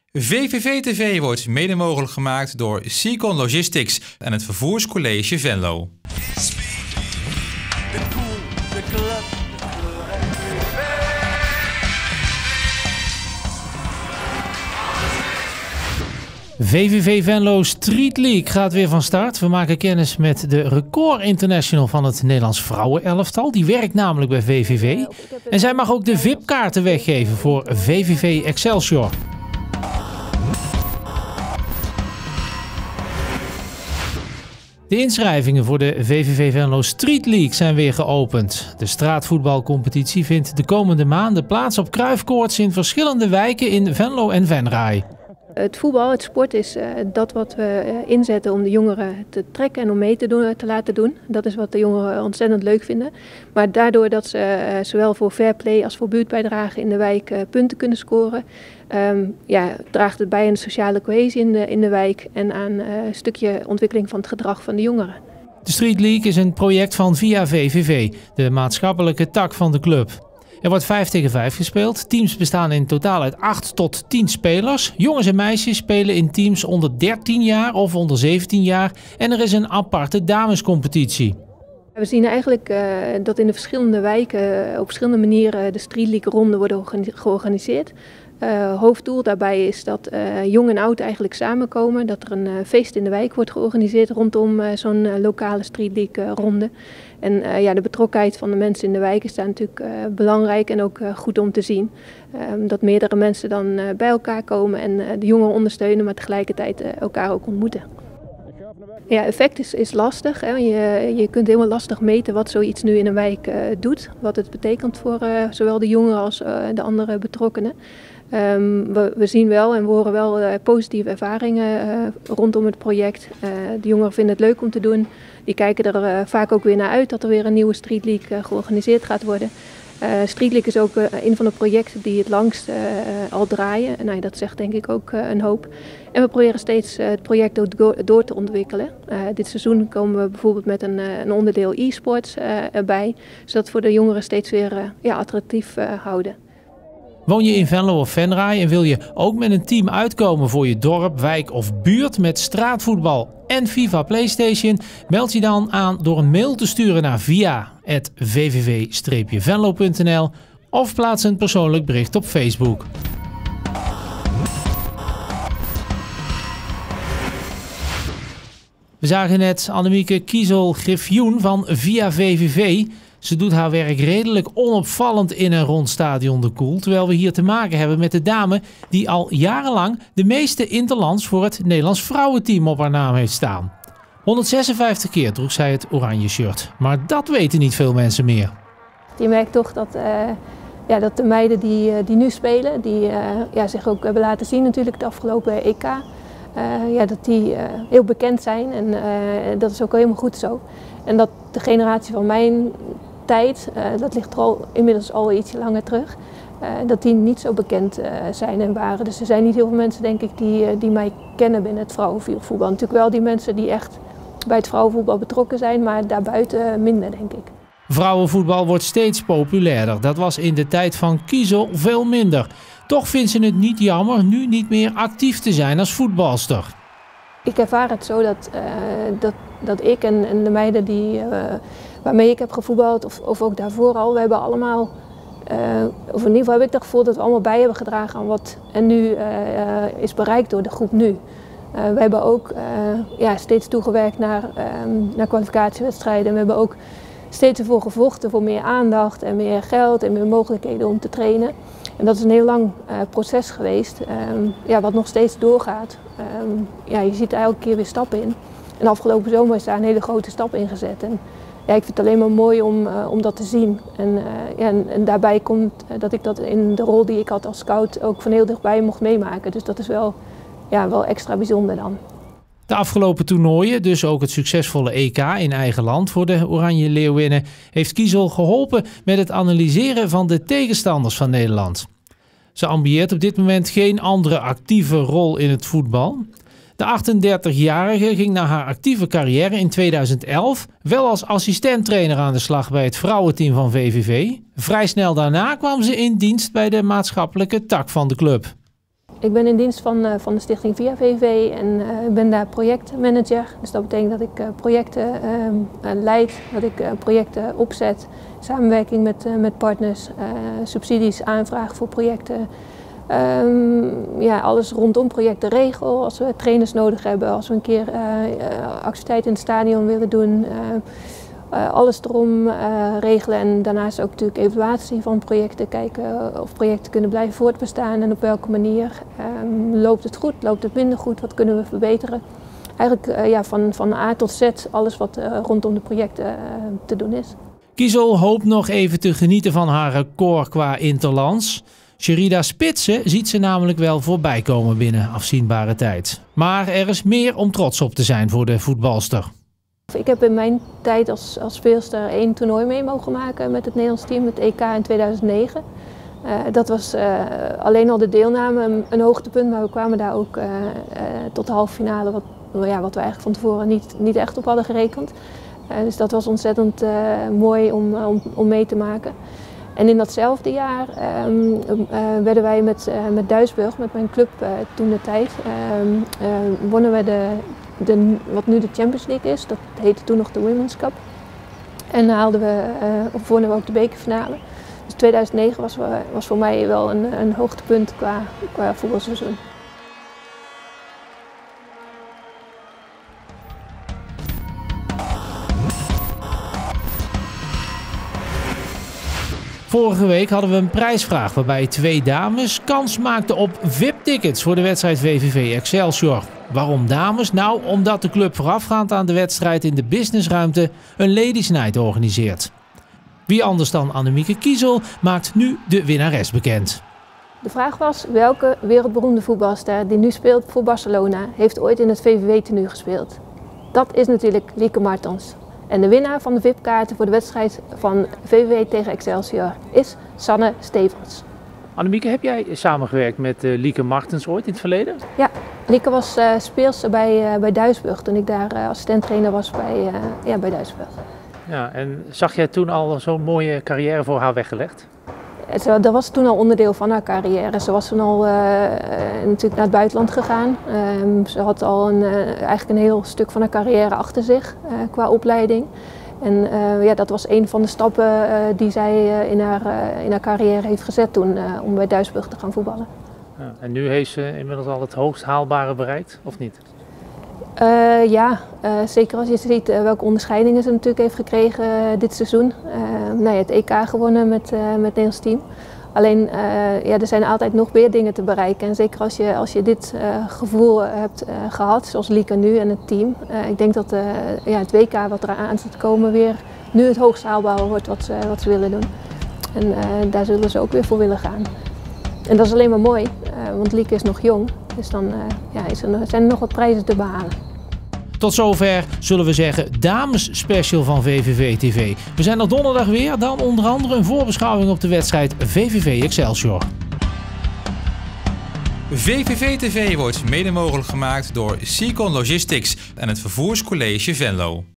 VVV TV wordt mede mogelijk gemaakt door Seacon Logistics en het Vervoerscollege Venlo. VVV Venlo Street League gaat weer van start. We maken kennis met de record international van het Nederlands vrouwenelftal. Die werkt namelijk bij VVV. En zij mag ook de VIP-kaarten weggeven voor VVV Excelsior. De inschrijvingen voor de VVV Venlo Street League zijn weer geopend. De straatvoetbalcompetitie vindt de komende maanden plaats op Kruifkoorts in verschillende wijken in Venlo en Venray. Het voetbal, het sport is dat wat we inzetten om de jongeren te trekken en om mee te laten doen. Dat is wat de jongeren ontzettend leuk vinden. Maar daardoor dat ze zowel voor fair play als voor buurtbijdrage in de wijk punten kunnen scoren, draagt het bij aan de sociale cohesie in de wijk en aan een stukje ontwikkeling van het gedrag van de jongeren. De Street League is een project van Via VVV, de maatschappelijke tak van de club. Er wordt 5 tegen 5 gespeeld. Teams bestaan in totaal uit 8 tot 10 spelers. Jongens en meisjes spelen in teams onder 13 jaar of onder 17 jaar. En er is een aparte damescompetitie. We zien eigenlijk dat in de verschillende wijken op verschillende manieren de Street League ronden worden georganiseerd. Hoofddoel daarbij is dat jong en oud eigenlijk samenkomen. Dat er een feest in de wijk wordt georganiseerd rondom zo'n lokale Street League ronde. En de betrokkenheid van de mensen in de wijk is daar natuurlijk belangrijk en ook goed om te zien. Dat meerdere mensen dan bij elkaar komen en de jongeren ondersteunen, maar tegelijkertijd elkaar ook ontmoeten. Ja, effect is lastig. Hè. Je kunt helemaal lastig meten wat zoiets nu in een wijk doet. Wat het betekent voor zowel de jongeren als de andere betrokkenen. We zien wel en we horen wel positieve ervaringen rondom het project. De jongeren vinden het leuk om te doen. Die kijken er vaak ook weer naar uit dat er weer een nieuwe Street League georganiseerd gaat worden. Street League is ook een van de projecten die het langst al draaien. En dat zegt denk ik ook een hoop. En we proberen steeds het project ook door te ontwikkelen. Dit seizoen komen we bijvoorbeeld met een onderdeel e-sports erbij. Zodat we het voor de jongeren steeds weer attractief houden. Woon je in Venlo of Venray en wil je ook met een team uitkomen voor je dorp, wijk of buurt met straatvoetbal en FIFA PlayStation? Meld je dan aan door een mail te sturen naar via@vvv-venlo.nl of plaats een persoonlijk bericht op Facebook. We zagen net Annemieke Kiezel-Griffioen van Via VVV. Ze doet haar werk redelijk onopvallend in en rond Stadion de Koel, terwijl we hier te maken hebben met de dame die al jarenlang de meeste interlands voor het Nederlands vrouwenteam op haar naam heeft staan. 156 keer droeg zij het oranje shirt, maar dat weten niet veel mensen meer. Je merkt toch dat de meiden die nu spelen, die zich ook hebben laten zien natuurlijk het afgelopen EK, dat die heel bekend zijn en dat is ook helemaal goed zo. En dat de generatie van mijn tijd, dat ligt er inmiddels al ietsje langer terug, dat die niet zo bekend zijn en waren. Dus er zijn niet heel veel mensen denk ik die mij kennen binnen het vrouwenvoetbal. Natuurlijk wel die mensen die echt bij het vrouwenvoetbal betrokken zijn, maar daarbuiten minder denk ik. Vrouwenvoetbal wordt steeds populairder. Dat was in de tijd van Kiezel veel minder. Toch vindt ze het niet jammer nu niet meer actief te zijn als voetbalster. Ik ervaar het zo dat ik en de meiden waarmee ik heb gevoetbald, of ook daarvoor al, we hebben allemaal, of in ieder geval heb ik het gevoel dat we allemaal bij hebben gedragen aan wat er nu is bereikt door de groep nu. We hebben ook steeds toegewerkt naar kwalificatiewedstrijden. We hebben ook steeds ervoor gevochten voor meer aandacht en meer geld en meer mogelijkheden om te trainen. En dat is een heel lang proces geweest, wat nog steeds doorgaat. Je ziet er elke keer weer stappen in. En afgelopen zomer is daar een hele grote stap in gezet. En ik vind het alleen maar mooi om dat te zien. En daarbij komt dat ik dat in de rol die ik had als scout ook van heel dichtbij mocht meemaken. Dus dat is wel extra bijzonder dan. De afgelopen toernooien, dus ook het succesvolle EK in eigen land voor de Oranje Leeuwinnen, heeft Kiezel geholpen met het analyseren van de tegenstanders van Nederland. Ze ambieert op dit moment geen andere actieve rol in het voetbal. De 38-jarige ging na haar actieve carrière in 2011 wel als assistenttrainer aan de slag bij het vrouwenteam van VVV. Vrij snel daarna kwam ze in dienst bij de maatschappelijke tak van de club. Ik ben in dienst van de stichting Via VVV en ben daar projectmanager. Dus dat betekent dat ik projecten leid, dat ik projecten opzet, samenwerking met partners, subsidies aanvraag voor projecten. Alles rondom projecten regel. Als we trainers nodig hebben, als we een keer activiteiten in het stadion willen doen. Alles erom regelen en daarnaast ook natuurlijk evaluatie van projecten. Kijken of projecten kunnen blijven voortbestaan en op welke manier. Loopt het goed, loopt het minder goed, wat kunnen we verbeteren. Eigenlijk van A tot Z alles wat rondom de projecten te doen is. Kiesel hoopt nog even te genieten van haar record qua interlands. Sherida Spitsen ziet ze namelijk wel voorbij komen binnen afzienbare tijd. Maar er is meer om trots op te zijn voor de voetbalster. Ik heb in mijn tijd als speelster 1 toernooi mee mogen maken met het Nederlands team, het EK in 2009. Dat was alleen al de deelname een hoogtepunt, maar we kwamen daar ook tot de halve finale, wat we eigenlijk van tevoren niet echt op hadden gerekend. Dus dat was ontzettend mooi om mee te maken. En in datzelfde jaar werden wij met Duisburg, met mijn club toen de tijd, wonnen we wat nu de Champions League is. Dat heette toen nog de Women's Cup. En wonnen we ook de bekerfinale. Dus 2009 was voor mij wel een hoogtepunt qua voetbalseizoen. Vorige week hadden we een prijsvraag waarbij 2 dames kans maakten op VIP-tickets voor de wedstrijd VVV Excelsior. Waarom dames? Nou, omdat de club voorafgaand aan de wedstrijd in de businessruimte een Ladies Night organiseert. Wie anders dan Annemieke Kiesel maakt nu de winnares bekend. De vraag was welke wereldberoemde voetbalster die nu speelt voor Barcelona heeft ooit in het VVV-tenue gespeeld. Dat is natuurlijk Lieke Martens. En de winnaar van de VIP-kaarten voor de wedstrijd van VVV tegen Excelsior is Sanne Stevens. Annemieke, heb jij samengewerkt met Lieke Martens ooit in het verleden? Ja, Lieke was speelster bij Duisburg toen ik daar assistent-trainer was bij Duisburg. Ja, en zag jij toen al zo'n mooie carrière voor haar weggelegd? Dat was toen al onderdeel van haar carrière. Ze was toen al natuurlijk naar het buitenland gegaan. Ze had al eigenlijk een heel stuk van haar carrière achter zich qua opleiding. En dat was een van de stappen die zij in haar carrière heeft gezet toen om bij Duisburg te gaan voetballen. Ja, en nu heeft ze inmiddels al het hoogst haalbare bereikt, of niet? Zeker als je ziet welke onderscheidingen ze natuurlijk heeft gekregen dit seizoen. Het EK gewonnen met het Nederlands team. Alleen er zijn altijd nog meer dingen te bereiken. En zeker als je dit gevoel hebt gehad, zoals Lieke nu en het team. Ik denk dat het WK wat eraan zit te komen weer nu het hoogst haalbare wordt wat ze willen doen. En daar zullen ze ook weer voor willen gaan. En dat is alleen maar mooi, want Lieke is nog jong. Dus dan zijn er nog wat prijzen te behalen. Tot zover, zullen we zeggen, dames special van VVV TV. We zijn er donderdag weer, dan onder andere een voorbeschouwing op de wedstrijd VVV Excelsior. VVV TV wordt mede mogelijk gemaakt door Seacon Logistics en het Vervoerscollege Venlo.